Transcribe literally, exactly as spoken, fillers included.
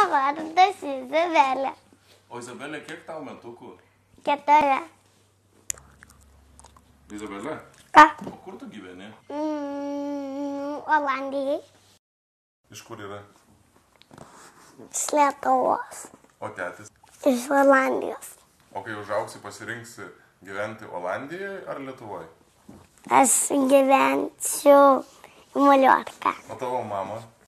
vardas Izabelė. O Izabelė, kiek tau metukų? Keturi. Izabelė? Ką? O kur tu gyveni? Mm, Olandijai. Iš kur yra? Iš Lietuvos. O tėtis? Iš Olandijos. O kai užaugsi, pasirinksi gyventi Olandijoje ar Lietuvoje? Aš gyvensiu į Maliorką. O tavo mama?